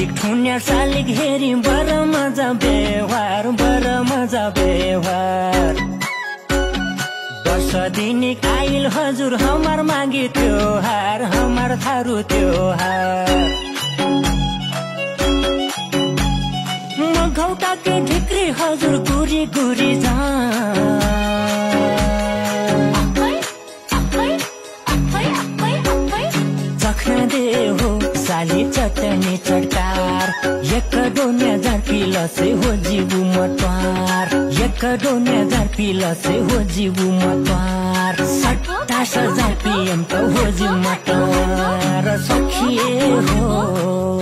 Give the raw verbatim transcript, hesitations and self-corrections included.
ठिक ठुन्या सालिक हेरी बर मजा व्यवहार बर मजा व्यवहार वर्ष दिने आइल हजुर हमार मागी त्योहार हमार थारू त्योहार मघौटा के ढिक्री हजुर गुरी गुरी जा चख्न दे हो साली चटनी चटकार एक डोन्या जार पिलसे हो जीवु मतवार एक डोन्या जार पिलसे हो जीवु मतवार सट्टा सजार पिएम त हो जीवु मतवार सखिए हो